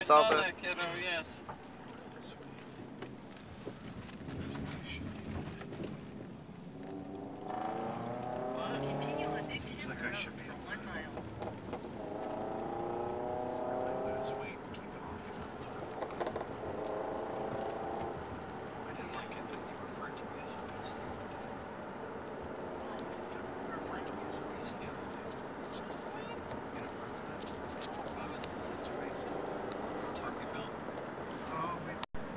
I saw that, kiddo, yes. What? Continue on Big Tim Road for for 1 mile. Really let us wait and keep it off. I didn't like it that you referred to me as obese the other day. What? You referred to me as obese the other day. You know, What was the situation? What are you talking about? oh, maybe.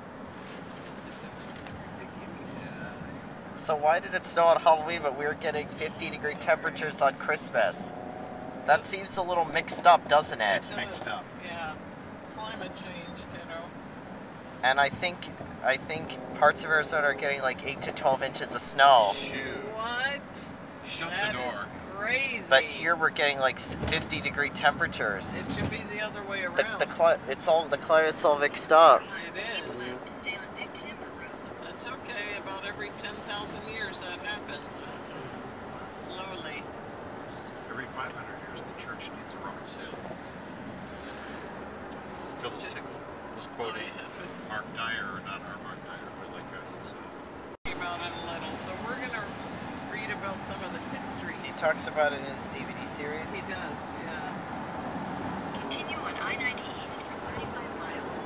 So why did it snow on Halloween but we were getting 50-degree temperatures on Christmas? That seems a little mixed up, doesn't it? It's mixed up. Yeah. Climate change, kiddo. And I think parts of Arizona are getting like 8 to 12 inches of snow. Shoot. What? Shut That the door. is crazy. But here we're getting like 50-degree temperatures. It should be the other way around. The climate's all mixed up. It is. To stay on Big Timber Road. That's okay. About every 10,000 years that happens. Slowly. Every 500 years, the church needs a rock sale. Phyllis Tickle was quoting Mark Dyer, or not our Mark Dyer, but like About it a little. So we're going to read about some of the history. He talks about it in his DVD series. He does, yeah. Continue on I-90 East for 35 miles.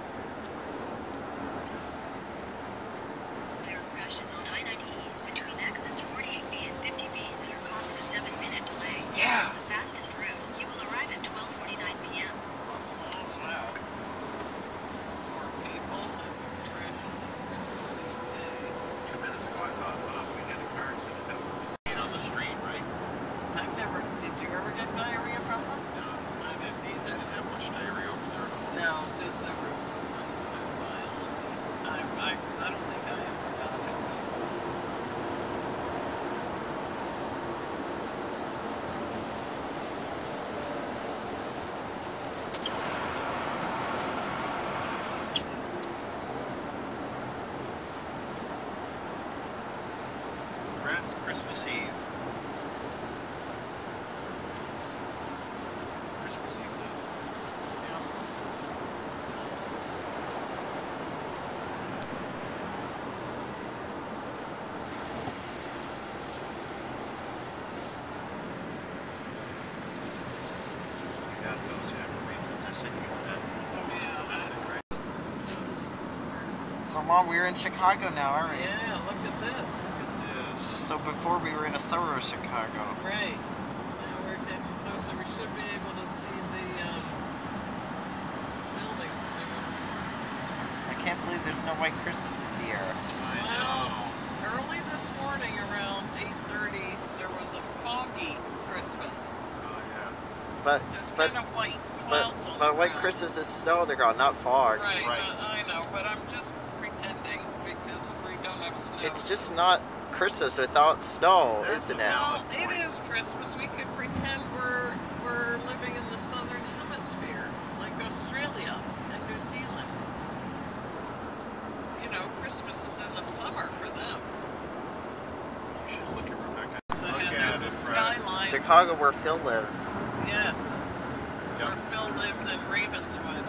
There are crashes on I-90 East between exits 48B and 50B that are causing a 7-minute delay. Yeah. The fastest route. You will arrive at 12:49 p.m. Wow. More people and crashes on Christmas Eve day. 2 minutes ago, I thought, well, if we get a car accident, that would be seen on the street, right? Did you ever get diarrhea from them? No, I didn't either. didn't have much diarrhea over there. No, just every once in a while. I don't think I ever got it. We're at Christmas Eve. Christmas Eve. We got those affirmations. I sent you that. Oh, yeah. I said, right. So Mom, we're in Chicago now, aren't we? Yeah, look at this. Look at this. So before we were in a suburb of Chicago. Right. Now we're getting closer. We should be able to see the buildings soon. I can't believe there's no white Christmases here. I Well, know. early this morning around 8:30, there was a foggy Christmas. Oh, yeah. But There's but kind of white clouds on the but white ground. Christmas is snow they're gone, not fog. Right, Right. I know, but I'm just pretending because we don't have snow. It's just not Christmas without snow, That's isn't a it? Well, valid point. it is Christmas. We could pretend we're living in the southern hemisphere, like Australia and New Zealand. You know, Christmas is in the summer for them. You should look at Rebecca. So Look and at there's it, a Fred. skyline. Chicago, where Phil lives. Yes, Yep. where Phil lives in Ravenswood.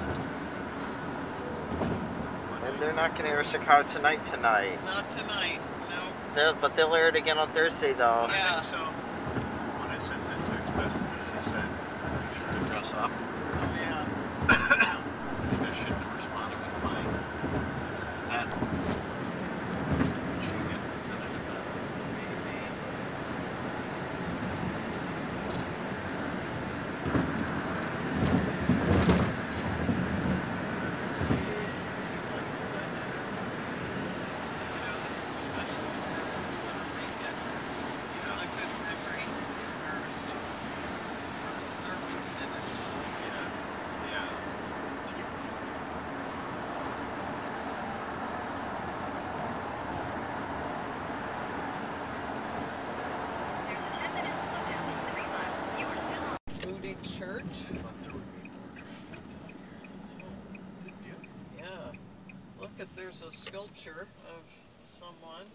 And they're not going to air Chicago tonight. Not tonight, no. But they'll air it again on Thursday, though. Yeah. I think so. When I sent that text message, he said, you should dress up. Oh, yeah. I think I shouldn't have responded with mine. Is that... Should we get definitive about it? Maybe. She likes to have, you know, this is special for her. We want to make it Yeah. a good memory for her, so from start to finish. Yeah. Yeah, that's true. There's a 10-minute slowdown in 3 miles. You are still on. Moody Church? Yeah. Yeah. Look at, there's a sculpture of someone.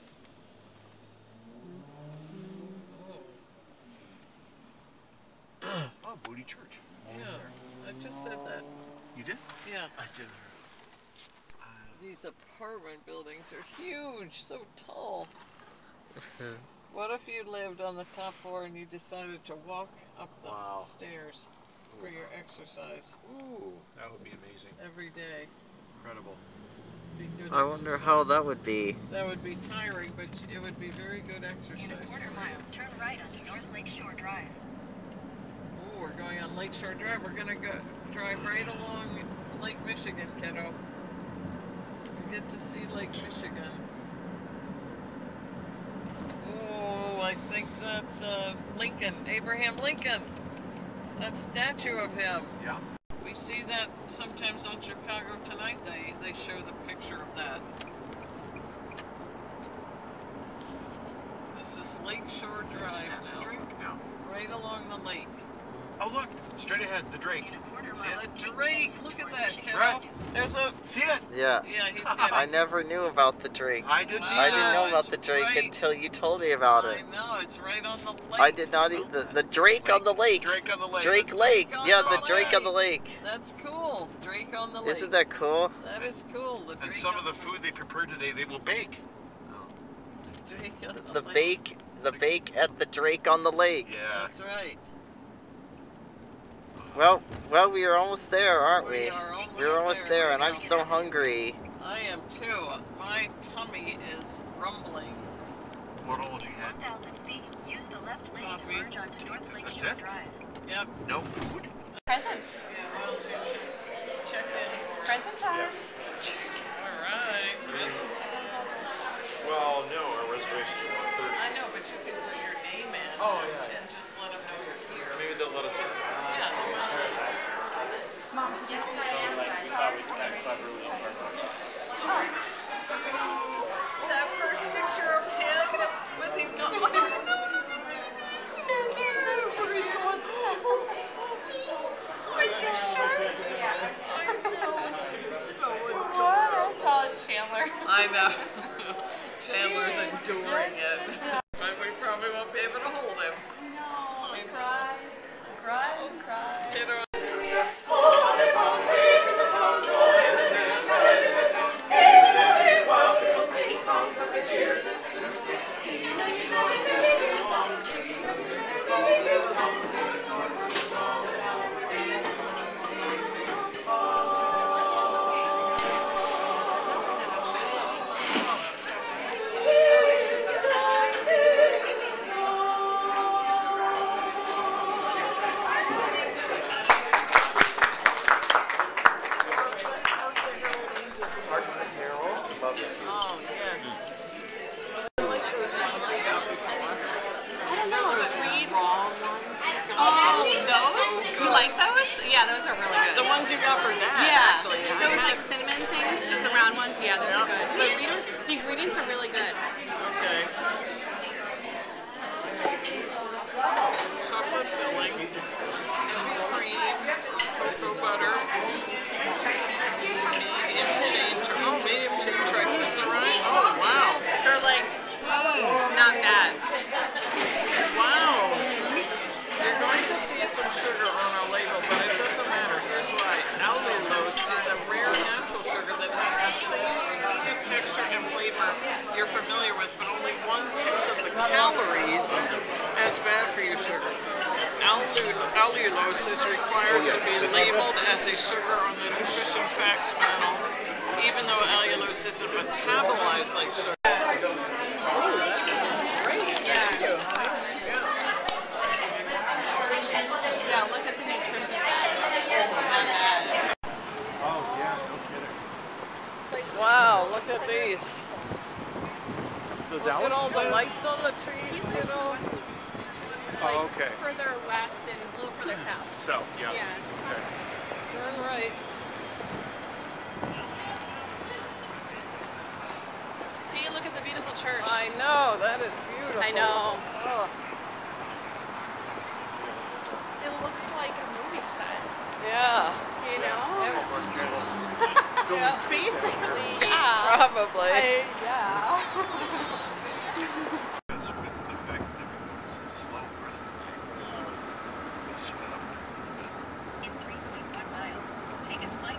Oh, Oh, Booty Church. yeah. I just said that. You did? Yeah. I did. These apartment buildings are huge, so tall. What if you lived on the top floor and you decided to walk up the Wow. stairs for your exercise? Ooh. That would be amazing. Every day. Incredible. Be good I wonder exercise. how that would be. That would be tiring, but it would be very good In a exercise. quarter mile, turn right onto North Lakeshore Drive. Oh, we're going on Lakeshore Drive. We're gonna go drive right along Lake Michigan, kiddo. We get to see Lake Michigan. Oh, I think that's Lincoln, Abraham Lincoln. That statue of him. Yeah. We see that sometimes on Chicago Tonight. They show the picture of that. This is Lakeshore Drive now. Drink now. Right along the lake. Oh, look. Straight ahead. The Drake. In a quarter See mile, it? The Drake, look at that, kiddo. Right. There's a, See it? Yeah. yeah, he's I getting, never knew about the Drake. I didn't Wow. either. I didn't know about it's the Drake right. until you told me about it. I know, it's right on the lake. I did not eat the Drake on the lake. Drake on the lake. Drake Lake. Drake on Yeah, the the Drake on the lake. lake. That's cool. Drake on the lake. Isn't that cool? That is cool. The And Drake some on of the food they prepared today, they will bake. Drake on The lake. bake at the Drake on the lake. Yeah. That's right. Well, we are almost there, aren't we? We are almost We're almost there, and right I'm now. so hungry. I am too. My tummy is rumbling. What all do you have? 1,000 feet. Use the left lane Coffee. to merge onto North Lakeshore it? Drive. Yep. No food? Presents. Yeah, well, check in. Present time. All right. Present time. Well, no, our reservation is I know, but you can put your name in. Oh, yeah. And just let them know you're here. Maybe they'll let us in. Yeah. Mom, yes, I am. That first picture of him with him going. Are you sure? Yeah. So What? adorable. I call it Chandler. I know. Chandler's enduring it. But we probably won't be able to hold him. No, cry. Cry and cry. Kiddo. Oh, yes. I like those ones we got before. I don't know. Those Read. raw ones. Oh, So those? good. You like those? Yeah, those are really good. The ones you got for Dad, Yeah, actually. those like cinnamon things, the round ones. Yeah, those are Yeah. good. But the ingredients are really good. Okay. Chocolate filling, heavy cream, cocoa butter, medium chain, medium chain triglyceride. Oh, wow. They're like, not bad. Wow. You're going to see some sugar on our label, but it doesn't matter. Here's why. Allulose is a rare natural sugar that has the same sweetness, texture, and flavor you're familiar with, but only 1/10 of the calories as bad for you sugar. Allulose is required to be labeled as a sugar on the nutrition facts panel, even though allulose isn't metabolized like sugar. Oh, that sounds great. Thank you. Yeah, look at the nutrition facts. Oh, yeah, no kidding. Wow, look at these. Does Look at Alex all the live? lights on the trees, you know. Oh, okay. Further west and blue further south. So, yeah. Yeah. Okay. Turn right. See, look at the beautiful church. I know, that is beautiful. I know. Oh, It looks like a movie set. yeah. You know? Yeah, Basically, yeah. probably. Yeah. Because with the fact that everyone was so slow the rest of the day, we sped up there a little bit. In 3.1 miles, take a slight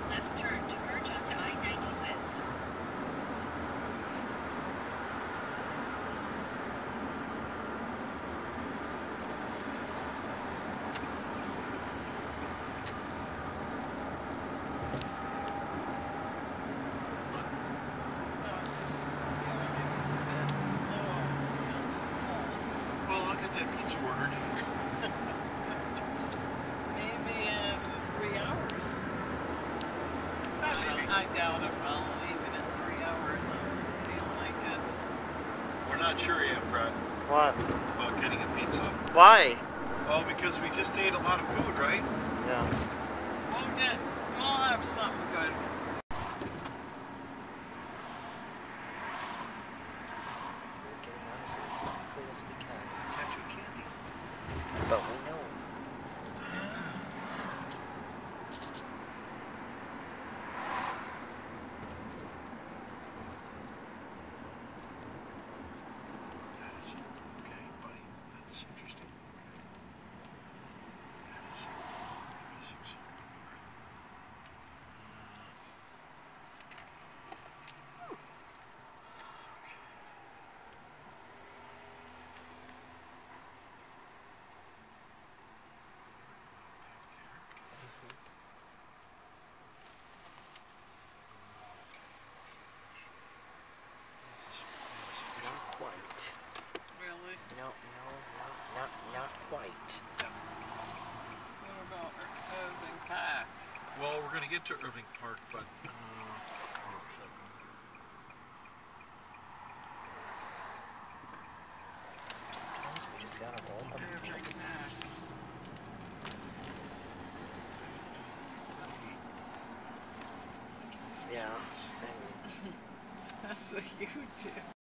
doubt if I'll leave it in 3 hours. I don't feel like it. We're not sure yet, Brett, What? about getting a pizza. Why? Well, because we just ate a lot of food, right? Yeah. We'll have something good. We're getting out of here as quickly as we can. Tattoo candy. But we know. That is okay, buddy. That's interesting. Okay. That is 36 north. Not quite. Really? No, not quite. What about Irving Park? Well, we're going to get to Irving Park, but Sometimes we just gotta roll them. Irving Park. Yeah. That's what you do.